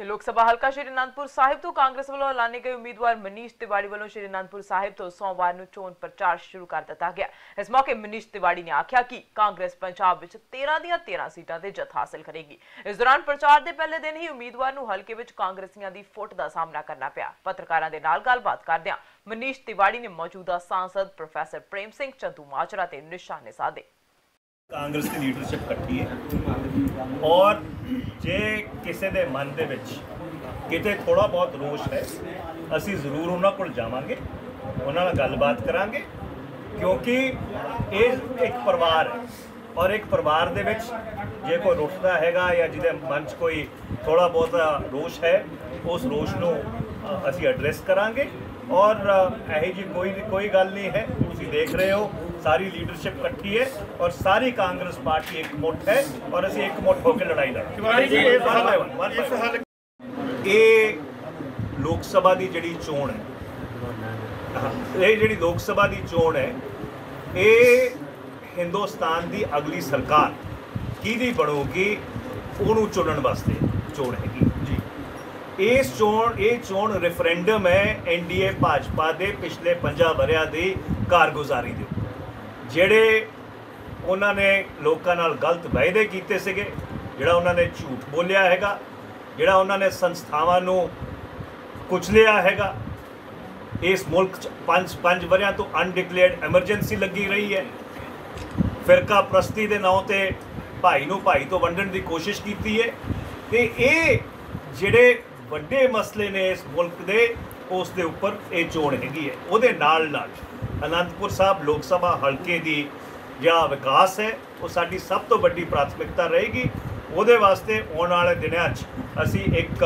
लोक सभा हल्का श्री आनंदपुर साहिब तो कांग्रेस वालों ऐलाने गए उम्मीदवार मनीष तिवाड़ी वालों श्री आनंदपुर साहिब तो सोमवार को चोन प्रचार शुरू कर दिता गया। इस मौके मनीष तिवाड़ी ने आख्या कि कांग्रेस पंजाब विच 13 ਦੀਆਂ 13 सीटां ते जित हासिल करेगी। इस दौरान प्रचार के पहले दिन ही उम्मीदवार नूं हल्के विच कांग्रेसियां दी फुट का सामना करना पिया। पत्रकारां दे नाल गलबात करदिआं मनीष तिवाड़ी ने मौजूदा सांसद प्रोफैसर प्रेम सिंह चंदूमाजरा ते निशाने साधे। कांग्रेस की लीडरशिप इकट्ठी है और जे किसी के मन के किते थोड़ा बहुत रोष है असी जरूर उन्होंने को जावांगे, उन्होंने गलबात करांगे क्योंकि ये एक परिवार है और एक परिवार दे विच जे कोई रुठदा हैगा या जिहदे मन च कोई थोड़ा बहुत रोष है उस रोष नूं असी एड्रैस करांगे और यही जी कोई गल नहीं है। तुसीं देख रहे हो सारी लीडरशिप इकट्ठी है और सारी कांग्रेस पार्टी एक मुठ है और असी एक मुठ होकर लड़ाई लड़ांगे। ये लोक सभा की जिहड़ी चोण है, ये जिहड़ी लोक सभा की चोण है, ये हिंदुस्तान की अगली सरकार किहदी बनूगी उहनूं चुनण वास्ते चोण हैगी जी। ये चोण रेफरेंडम है NDA भाजपा के पिछले 50 वरियां की कारगुजारी दे ਜਿਹੜੇ ਉਹਨਾਂ ਨੇ ਲੋਕਾਂ ਨਾਲ ਗਲਤ ਵਾਅਦੇ ਕੀਤੇ ਸੀਗੇ, ਜਿਹੜਾ ਉਹਨਾਂ ਨੇ ਝੂਠ ਬੋਲਿਆ ਹੈਗਾ, ਜਿਹੜਾ ਉਹਨਾਂ ਨੇ ਸੰਸਥਾਵਾਂ ਨੂੰ ਕੁਚਲਿਆ ਹੈਗਾ। ਇਸ ਮੁਲਕ 'ਚ 5 ਵਰਿਆਂ ਤੋਂ ਅਨਡਿਕਲੇਅਰਡ ਐਮਰਜੈਂਸੀ ਲੱਗੀ ਰਹੀ ਹੈ। ਫਿਰਕਾ ਪ੍ਰਸਤੀ ਦੇ ਨਾਂ ਤੇ ਭਾਈ ਨੂੰ ਭਾਈ ਤੋਂ ਵੰਡਣ ਦੀ ਕੋਸ਼ਿਸ਼ ਕੀਤੀ ਹੈ ਤੇ ਇਹ ਜਿਹੜੇ ਵੱਡੇ ਮਸਲੇ ਨੇ ਇਸ ਮੁਲਕ ਦੇ ਉਸ ਦੇ ਉੱਪਰ ਇਹ ਚੋਣ ਹੈਗੀ ਹੈ। ਉਹਦੇ ਨਾਲ आनंदपुर साहब लोक सभा हल्के की जिहड़ा विकास है वो साडी सब तो वड्डी प्राथमिकता रहेगी। उहदे वास्ते आने वाले दिनों असी एक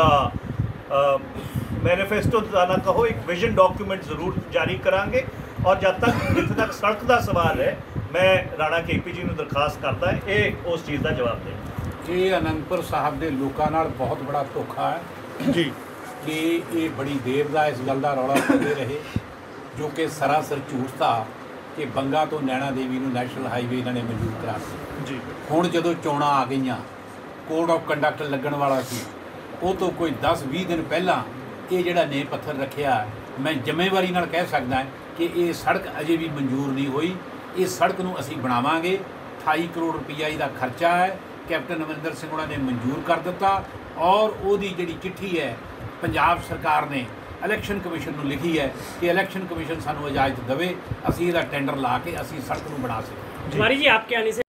मैनीफेस्टो ना कहो एक विजन डॉक्यूमेंट जरूर जारी करांगे और जब तक जिथे तक सड़क का सवाल है मैं राणा KP जी नूं दरखास्त करता है ये उस चीज़ का जवाब दें। ये आनंदपुर साहब के लोगों नाल बहुत बड़ा धोखा है जी कि ये बड़ी देर का इस गल का रौला पाते रहे जो कि सरासर झूठ था कि बंगा तो नैना देवी नूं नैशनल हाईवे इन्होंने मंजूर करा जी। हुण जदों चोणां आ गईयां कोड ऑफ कंडक्ट लगन वाला सी वो तो कोई 10-20 दिन पहला ये जिहड़ा नींह पत्थर रखिया मैं जिम्मेवारी नाल कह सकदा कि ये सड़क अजे भी मंजूर नहीं हुई। इस सड़क नूं असीं बनावांगे। 28 करोड़ रुपया इसदा खर्चा है। कैप्टन अमरिंदर सिंह उन्होंने मंजूर कर दिता और उहदी जिहड़ी चिट्ठी है पंजाब सरकार ने इलैक्शन कमीशन नूं लिखी है कि इलैक्शन कमीशन सानूं इजाजत देवे असीं इहदा टेंडर ला के असीं सड़क नूं बना सकीए। तिवारी जी आपके आने से